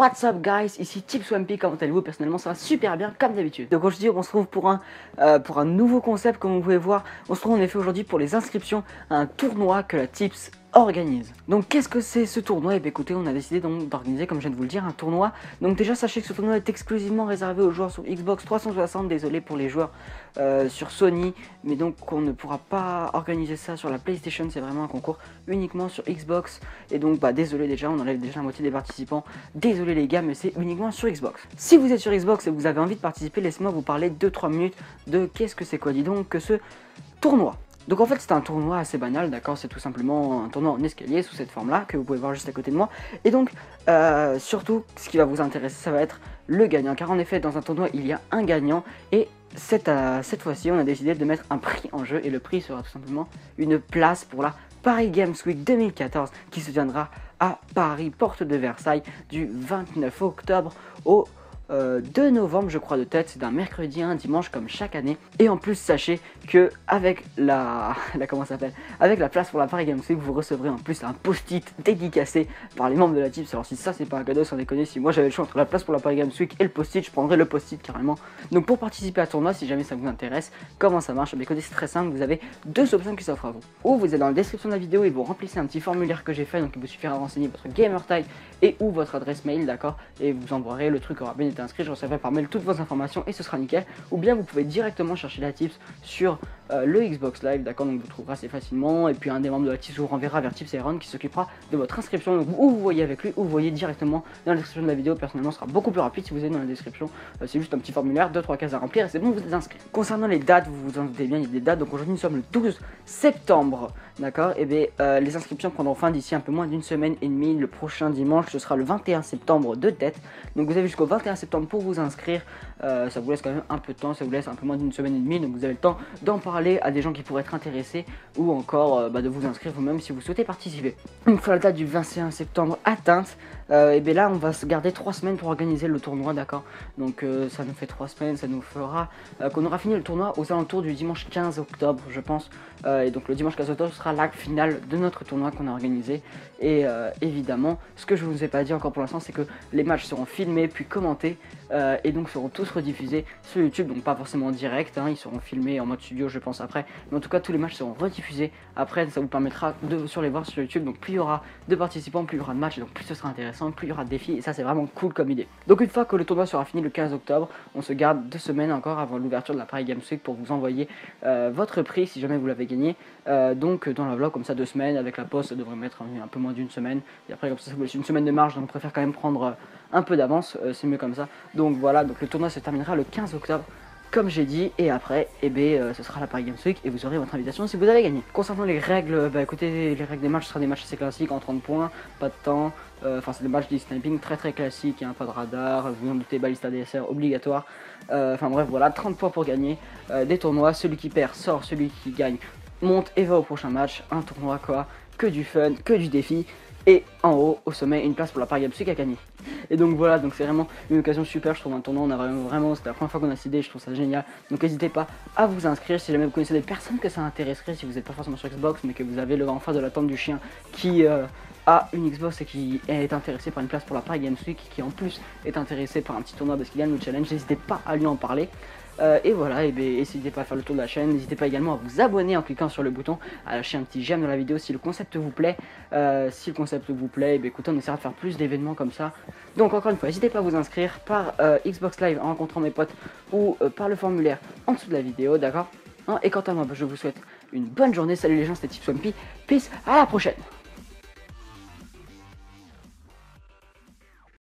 What's up guys, ici TipsWampy, comment allez-vous? Personnellement ça va super bien comme d'habitude. Donc aujourd'hui on se retrouve pour un nouveau concept comme vous pouvez voir. On se retrouve en effet aujourd'hui pour les inscriptions à un tournoi que la Tips organise. Donc qu'est-ce que c'est ce tournoi? Et bien écoutez, on a décidé donc d'organiser, comme je viens de vous le dire, un tournoi. Donc déjà sachez que ce tournoi est exclusivement réservé aux joueurs sur Xbox 360, désolé pour les joueurs sur Sony, mais donc on ne pourra pas organiser ça sur la PlayStation, c'est vraiment un concours uniquement sur Xbox. Et donc désolé déjà, on enlève déjà la moitié des participants, désolé les gars, mais c'est uniquement sur Xbox. Si vous êtes sur Xbox et que vous avez envie de participer, laissez-moi vous parler 2-3 minutes de qu'est-ce que c'est quoi, dis donc, que ce tournoi. Donc en fait c'est un tournoi assez banal, d'accord, c'est tout simplement un tournoi en escalier sous cette forme là que vous pouvez voir juste à côté de moi. Et donc surtout ce qui va vous intéresser, ça va être le gagnant, car en effet dans un tournoi il y a un gagnant. Et cette fois-ci on a décidé de mettre un prix en jeu, et le prix sera tout simplement une place pour la Paris Games Week 2014 qui se tiendra à Paris, porte de Versailles, du 29 octobre au 2 novembre je crois de tête. C'est d'un mercredi à un dimanche comme chaque année. Et en plus sachez que avec avec la place pour la Paris Games Week, vous recevrez en plus un post-it dédicacé par les membres de la Tips. Alors si ça c'est pas un cadeau, sans déconner, si moi j'avais le choix entre la place pour la Paris Games Week et le post-it, je prendrais le post-it carrément. Donc pour participer à ce tournoi, si jamais ça vous intéresse, comment ça marche? Écoutez, c'est très simple, vous avez deux options qui s'offrent à vous. Ou vous êtes dans la description de la vidéo et vous remplissez un petit formulaire que j'ai fait, donc il vous suffira de renseigner votre gamer tag et ou votre adresse mail, d'accord, et vous envoierez le truc aura bien été inscrit, je recevrai par mail toutes vos informations et ce sera nickel. Ou bien vous pouvez directement chercher la Tips sur le Xbox Live, d'accord, donc vous trouverez assez facilement, et puis un des membres de la Tips vous renverra vers Tips Iron qui s'occupera de votre inscription. Donc ou vous voyez avec lui, ou vous voyez directement dans la description de la vidéo. Personnellement ce sera beaucoup plus rapide si vous êtes dans la description, c'est juste un petit formulaire, 2-3 cases à remplir et c'est bon, vous êtes inscrit. Concernant les dates, vous vous en doutez bien, il y a des dates, donc aujourd'hui nous sommes le 12 septembre, d'accord, et bien les inscriptions prendront fin d'ici un peu moins d'une semaine et demie. Le prochain dimanche ce sera le 21 septembre de tête, donc vous avez jusqu'au 21 septembre pour vous inscrire. Ça vous laisse quand même un peu de temps, ça vous laisse un peu moins d'une semaine et demie, donc vous avez le temps d'en parler à des gens qui pourraient être intéressés, ou encore de vous inscrire vous-même si vous souhaitez participer. Une fois la date du 21 septembre atteinte, et bien là on va se garder 3 semaines pour organiser le tournoi, d'accord. Donc ça nous fait 3 semaines, ça nous fera qu'on aura fini le tournoi aux alentours du dimanche 15 octobre je pense. Et donc le dimanche 15 octobre sera l'acte final de notre tournoi qu'on a organisé. Et évidemment ce que je vous ai pas dit encore pour l'instant, c'est que les matchs seront filmés puis commentés, et donc seront tous rediffusés sur YouTube, donc pas forcément en direct, hein, ils seront filmés en mode studio je pense après, mais en tout cas tous les matchs seront rediffusés après. Ça vous permettra de sur les voir sur YouTube. Donc plus il y aura de participants, plus il y aura de matchs, et donc plus ce sera intéressant, plus il y aura de défis, et ça c'est vraiment cool comme idée. Donc une fois que le tournoi sera fini le 15 octobre, on se garde 2 semaines encore avant l'ouverture de la Paris Games Week pour vous envoyer votre prix si jamais vous l'avez gagné, donc dans la vlog, comme ça 2 semaines. Avec la poste ça devrait mettre un peu moins d'une semaine, et après comme ça vous laisse une semaine de marge, donc on préfère quand même prendre un peu d'avance, c'est mieux comme ça. Donc voilà, donc le tournoi se terminera le 15 octobre comme j'ai dit, et après ce sera la Paris Games Week et vous aurez votre invitation si vous avez gagné. Concernant les règles, écoutez, les règles des matchs, ce sera des matchs assez classiques en 30 points, pas de temps, enfin c'est des matchs de sniping très classiques, hein, pas de radar, vous en doutez, baliste ADSR obligatoire, enfin bref voilà, 30 points pour gagner des tournois. Celui qui perd sort, celui qui gagne monte et va au prochain match. Un tournoi quoi, que du fun, que du défi, et en haut au sommet une place pour la Paris Games Week à gagner. Et donc voilà, donc c'est vraiment une occasion super, je trouve. Un tournoi, on a vraiment c'est la première fois qu'on a cette idée, je trouve ça génial. Donc n'hésitez pas à vous inscrire si jamais vous connaissez des personnes que ça intéresserait, si vous n'êtes pas forcément sur Xbox mais que vous avez le enfant de la tente du chien qui a une Xbox et qui est intéressé par une place pour la Paris Games Week, qui en plus est intéressé par un petit tournoi parce qu'il gagne le challenge. N'hésitez pas à lui en parler. Et voilà, et n'hésitez pas à faire le tour de la chaîne, n'hésitez pas également à vous abonner en cliquant sur le bouton, à lâcher un petit j'aime dans la vidéo si le concept vous plaît. Écoutez, on essaiera de faire plus d'événements comme ça. Donc encore une fois, n'hésitez pas à vous inscrire par Xbox Live en rencontrant mes potes, ou par le formulaire en dessous de la vidéo, d'accord. Et quant à moi, je vous souhaite une bonne journée. Salut les gens, c'était TipsWampy, peace, à la prochaine.